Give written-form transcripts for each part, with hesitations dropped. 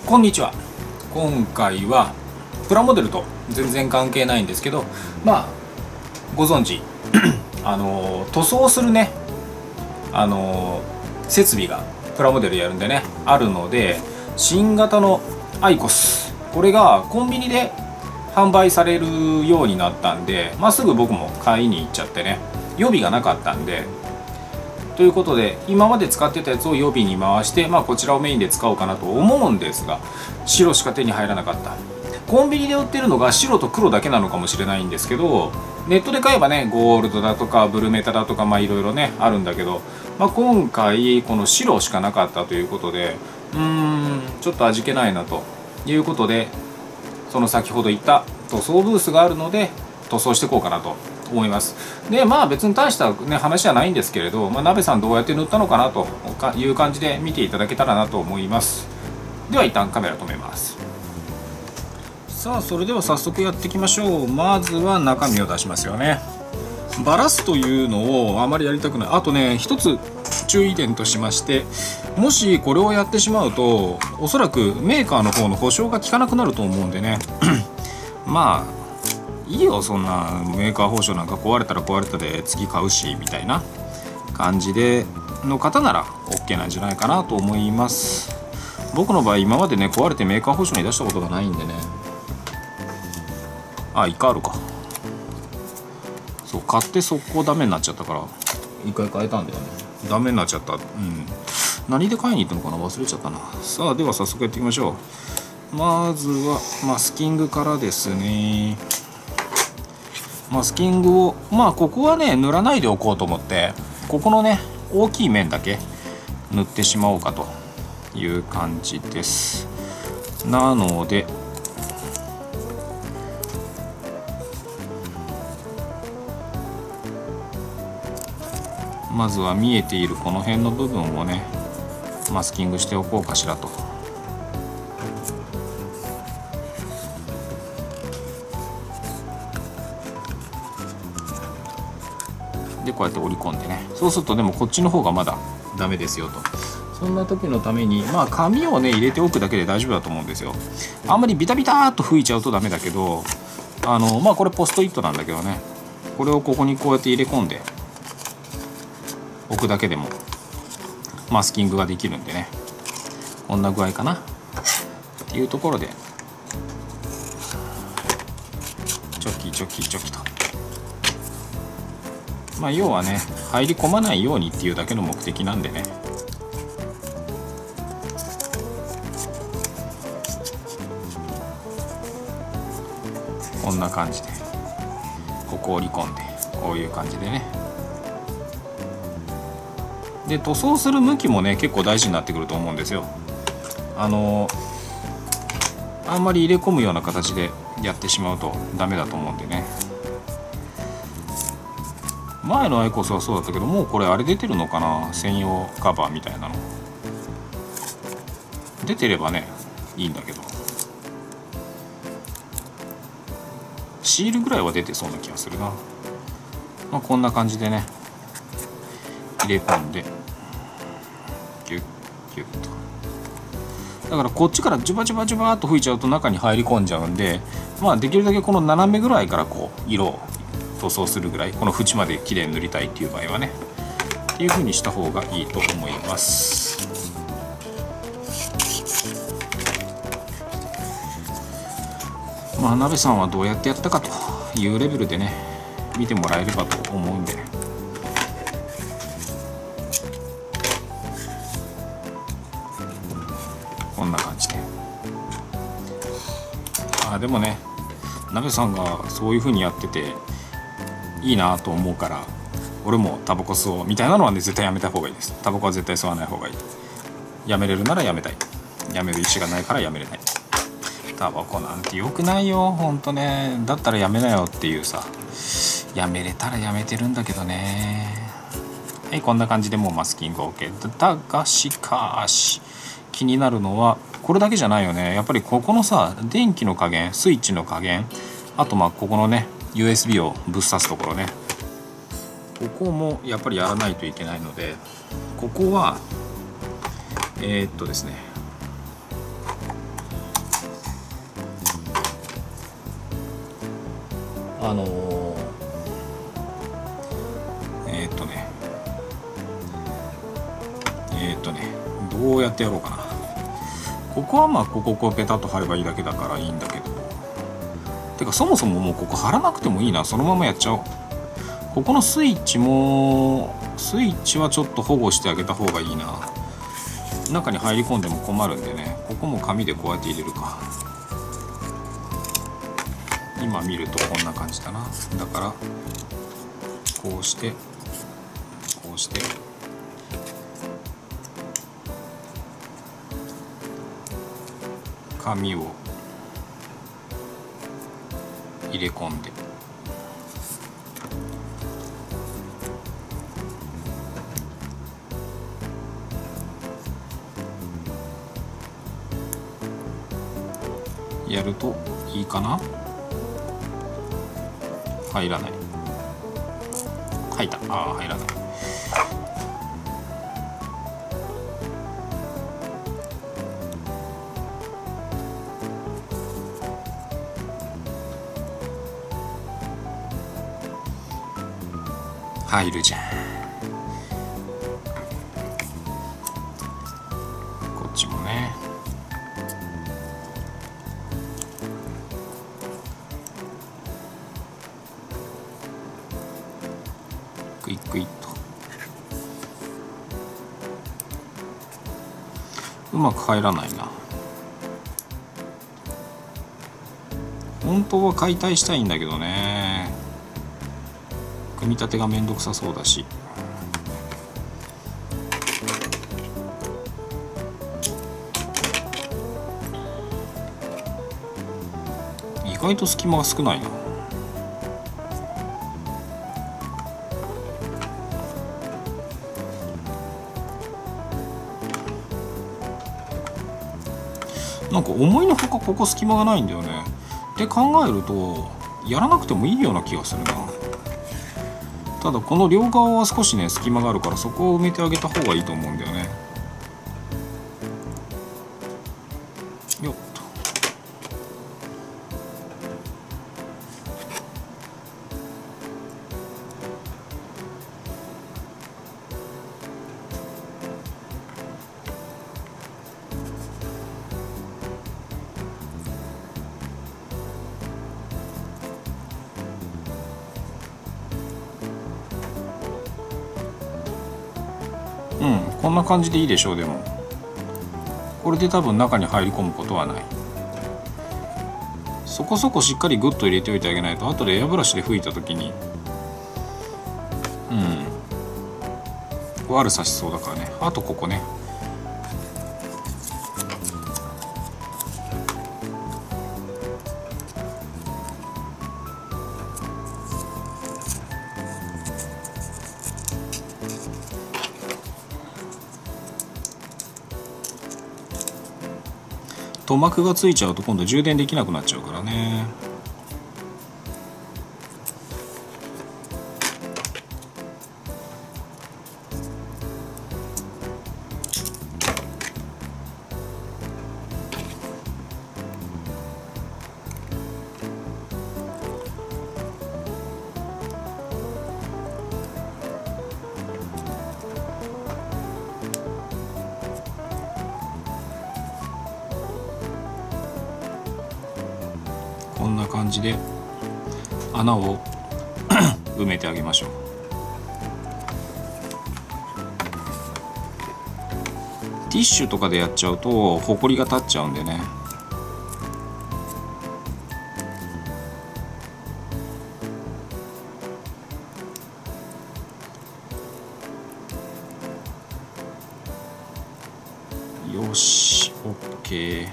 こんにちは。今回はプラモデルと全然関係ないんですけど、ご存知塗装するね設備がプラモデルやるんでねあるので、新型のアイコス、これがコンビニで販売されるようになったんで、すぐ僕も買いに行っちゃってね、予備がなかったんで、ということで今まで使ってたやつを予備に回して、こちらをメインで使おうかなと思うんですが、白しか手に入らなかった。コンビニで売ってるのが白と黒だけなのかもしれないんですけど、ネットで買えばねゴールドだとかブルメタだとかいろいろねあるんだけど、今回この白しかなかったということで、ちょっと味気ないなということで、その先ほど言った塗装ブースがあるので塗装していこうかなと思います。で別に大した、話じゃないんですけれど、鍋さんどうやって塗ったのかなという感じで見ていただけたらなと思います。では一旦カメラ止めます。さあそれでは早速やっていきましょう。まずは中身を出しますよね。バラすというのをあまりやりたくない。あとね、一つ注意点としまして、もしこれをやってしまうとおそらくメーカーの方の保証が効かなくなると思うんでねいいよ、そんなメーカー保証なんか壊れたら壊れたで次買うしみたいな感じでの方なら OK なんじゃないかなと思います。僕の場合今までね壊れてメーカー保証に出したことがないんでね。イカあるか。そう、買って速攻ダメになっちゃったから一回変えたんだよね。ダメになっちゃった。何で買いに行ったのかな、忘れちゃったな。さあでは早速やっていきましょう。まずはマスキングからですね。マスキングをここはね塗らないでおこうと思って、ここのね大きい面だけ塗ってしまおうかという感じです。なのでまずは見えているこの辺の部分をねマスキングしておこうかしらと。でこうやって折り込んでね、そうするとでもこっちの方がまだダメですよと。そんな時のために紙をね入れておくだけで大丈夫だと思うんですよ。あんまりビタビターっと吹いちゃうとダメだけど、これポストイットなんだけどね、これをここにこうやって入れ込んで置くだけでもマスキングができるんでね、こんな具合かなっていうところでチョキチョキチョキと、要はね入り込まないようにっていうだけの目的なんでね。こんな感じでここ折り込んでこういう感じでね。で塗装する向きもね結構大事になってくると思うんですよ。あんまり入れ込むような形でやってしまうとダメだと思うんでね。前のアイコスはそうだったけど、もうこれあれ出てるのかな、専用カバーみたいなの出てればねいいんだけど、シールぐらいは出てそうな気がするな。こんな感じでね入れ込んでギュッギュッと。だからこっちからジュバジュバジュバーっと吹いちゃうと中に入り込んじゃうんで、できるだけこの斜めぐらいからこう色を塗装するぐらい、この縁まで綺麗に塗りたいっていう場合はねっていう風にした方がいいと思います。鍋さんはどうやってやったかというレベルでね見てもらえればと思うんで、こんな感じで。でもね鍋さんがそういう風にやってていいなと思うから、俺もタバコ吸おうみたいなのはね絶対やめた方がいいです。タバコは絶対吸わない方がいい。やめれるならやめたい。やめる意思がないからやめれない。タバコなんて良くないよほんとね。だったらやめなよっていうさ、やめれたらやめてるんだけどね。はい、こんな感じでもうマスキング OK だが、しかし気になるのはこれだけじゃないよね。やっぱりここのさ電気の加減、スイッチの加減、あとここのね USB をぶっ刺すところね、ここもやっぱりやらないといけないので、ここはですねどうやってやろうかな。ここはまあここペタッと貼ればいいだけだからいいんだけど、てかそもそももうここ貼らなくてもいいな。そのままやっちゃおう。ここのスイッチはちょっと保護してあげた方がいいな。中に入り込んでも困るんでね。ここも紙でこうやって入れるか。今見るとこんな感じだな。だからこうしてこうして紙を入れ込んで、やるといいかな。入らない。入った。ああ、入らない。入るじゃん。こっちもね。クイックイッとうまく入らないな。本当は解体したいんだけどね。組み立てがめんどくさそうだし。意外と隙間が少ないな。なんか思いのほかここ隙間がないんだよね。って考えるとやらなくてもいいような気がするな。ただこの両側は少しね隙間があるから、そこを埋めてあげた方がいいと思うんだよね。よっと。こんな感じでいいでしょう。でもこれで多分中に入り込むことはない。そこそこしっかりグッと入れておいてあげないと、後でエアブラシで拭いた時に悪さしそうだからね。あとここね。塗膜がついちゃうと今度充電できなくなっちゃうからね。こんな感じで穴を埋めてあげましょう。ティッシュとかでやっちゃうとほこりが立っちゃうんでね。よし OK。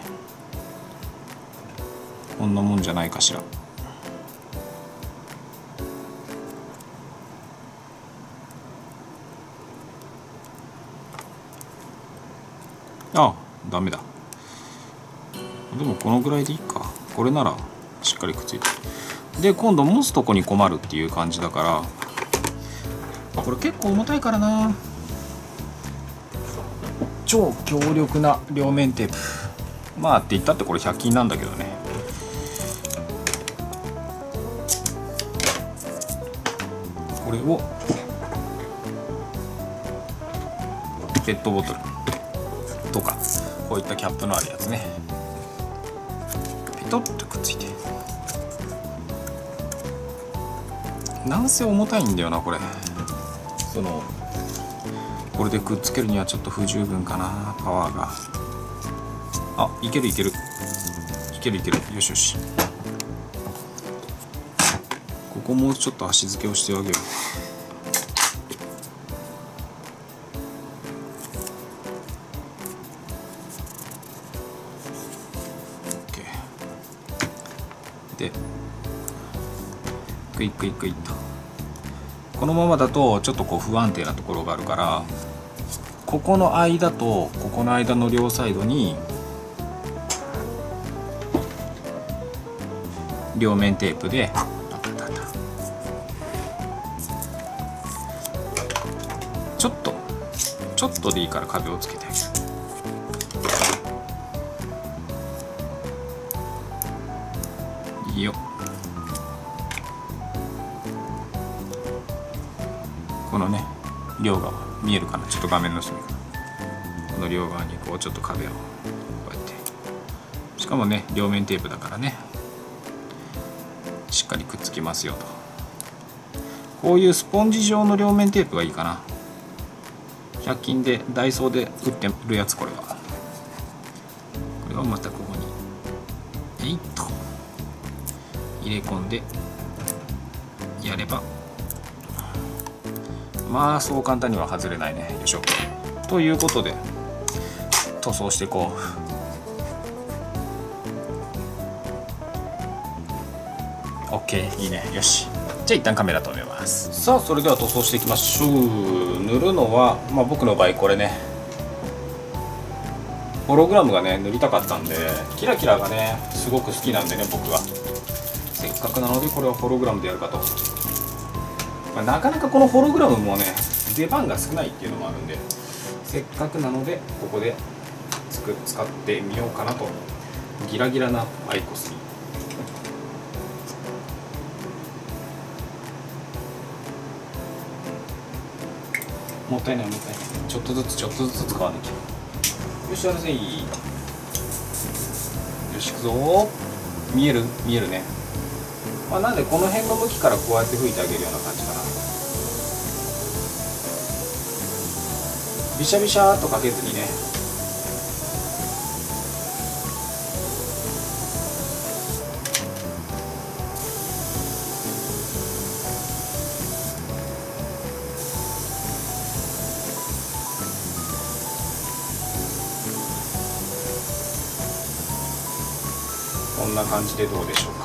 こんなもんじゃないかしら。あ、ダメだ。でもこのぐらいでいいか。これならしっかりくっついて。で今度持つとこに困るっていう感じだから、これ結構重たいからな。超強力な両面テープ。まあって言ったってこれ100均なんだけどね。 これをペットボトルとかこういったキャップのあるやつね、ピトッとくっついて、なんせ重たいんだよなこれ。これでくっつけるにはちょっと不十分かな、パワーが。あ、いけるいけるいけるいける、よしよし。ここもうちょっと足付けをしてあげる。でクイックイックイッと、このままだとちょっとこう不安定なところがあるから、ここの間とここの間の両サイドに両面テープでちょっとでいいから壁をつけてあげる。いいよ。このね両側見えるかな、ちょっと画面の隅から、この両側にこうちょっと壁をこうやって、しかもね両面テープだからねしっかりくっつきますよと。こういうスポンジ状の両面テープがいいかな。100均でダイソーで売ってるやつ、これはまたここにえいっと入れ込んでやれば、まあそう簡単には外れないね。よいしょ。ということで塗装していこう。 OK、 いいね。よし、じゃあ一旦カメラ止めます。さあそれでは塗装していきましょう。塗るのは、僕の場合これねホログラムがね塗りたかったんで、キラキラがねすごく好きなんでね、僕はせっかくなのでこれはホログラムでやるかと。なかなかこのホログラムもね出番が少ないっていうのもあるんで、せっかくなのでここで使ってみようかなと。ギラギラなアイコスにもったいないもったいない、ちょっとずつ使わなきゃ。よし、やるぜ。よし、いくぞ。見えるね。なんでこの辺の向きからこうやって吹いてあげるような感じかな。ビシャビシャーっとかけずにね。こんな感じでどうでしょうか。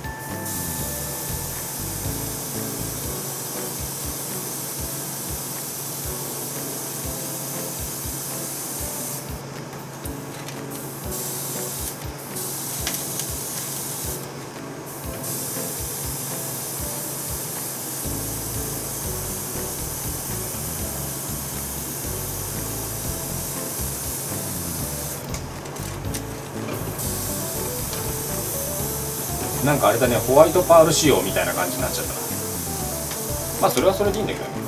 なんかあれだね、ホワイトパール仕様みたいな感じになっちゃったな。それはそれでいいんだけどね。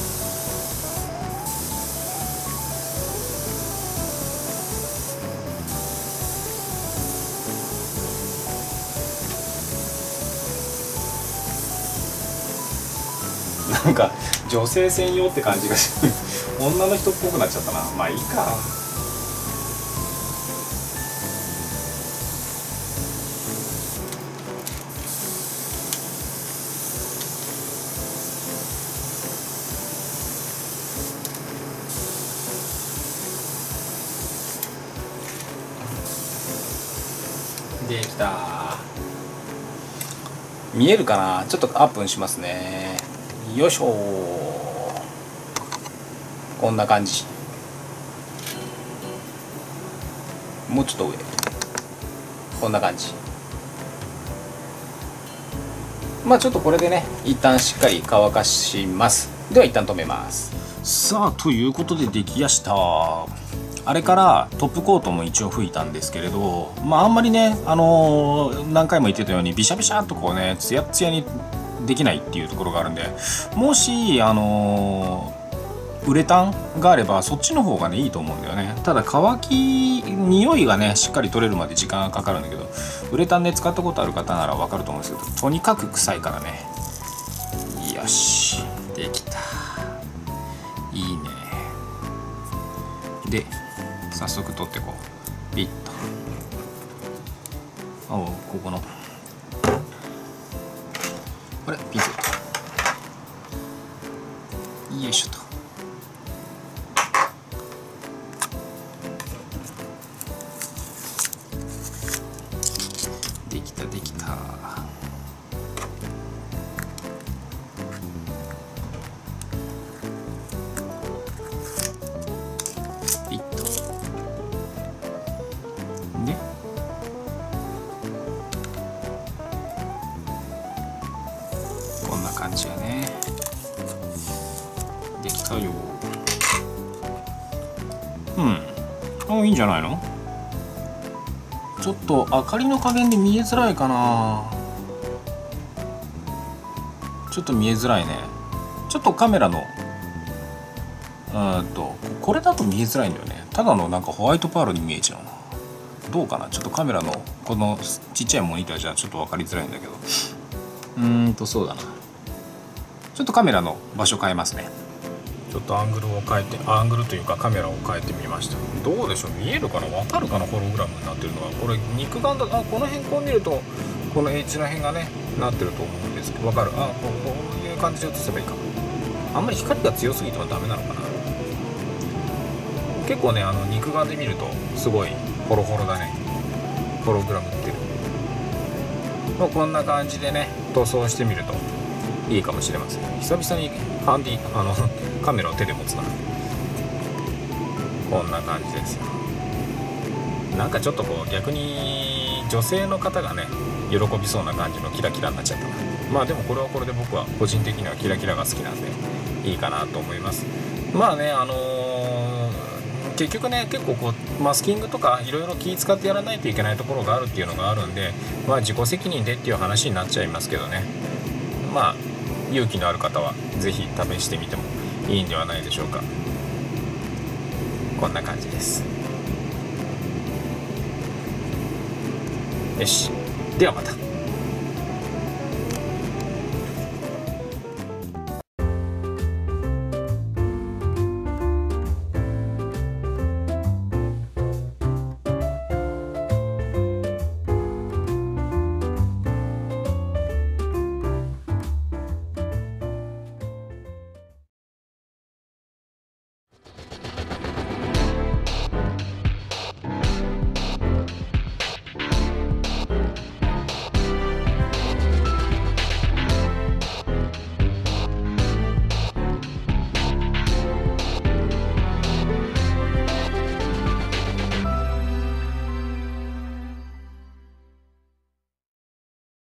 なんか女性専用って感じがし女の人っぽくなっちゃったな。まあいいか。できた。見えるかな。ちょっとアップにしますね。よいしょ。こんな感じ。もうちょっと上。こんな感じ。ちょっとこれでね一旦しっかり乾かします。では一旦止めます。さあということでできやした。あれからトップコートも一応吹いたんですけれど、あんまりね何回も言ってたようにビシャビシャっとこうねツヤツヤにできないっていうところがあるんで、もしウレタンがあればそっちの方がねいいと思うんだよね。ただ乾き匂いがねしっかり取れるまで時間がかかるんだけど、ウレタンで使ったことある方なら分かると思うんですけど、とにかく臭いからね。よし、できた。いいね。で早速取ってこう。ピッと、ここのこれピンセット、よいしょと。できたできた。ピッと。でこんな感じやね。できたよ。いいんじゃないの。ちょっと明かりの加減で見えづらいかな。ちょっと見えづらいね。ちょっとカメラのこれだと見えづらいんだよね。ただのなんかホワイトパールに見えちゃうな。どうかな。ちょっとカメラのこのちっちゃいモニターじゃちょっと分かりづらいんだけど、そうだな。ちょっとカメラの場所変えますね。ちょっとアングルを変えて、アングルというかカメラを変えてみました。どうでしょう、見えるかな、分かるかな。ホログラムになってるのはこれ肉眼だ。この辺こう見るとこの H の辺がねなってると思うんですけど、分かる。こういう感じで映せばいいか。あんまり光が強すぎてもダメなのかな。結構ね肉眼で見るとすごいホロホロだね。ホログラムってる。こんな感じでね塗装してみるといいかもしれません。久々にハンディカメラを手で持つな。こんな感じですよ。なんかちょっとこう逆に女性の方がね喜びそうな感じのキラキラになっちゃったな。まあでもこれはこれで僕は個人的にはキラキラが好きなんでいいかなと思います。まあね結局ね結構こうマスキングとかいろいろ気使ってやらないといけないところがあるっていうのがあるんで、まあ自己責任でっていう話になっちゃいますけどね。まあ勇気のある方は是非試してみてもいいんではないでしょうか。こんな感じです。よし、ではまた。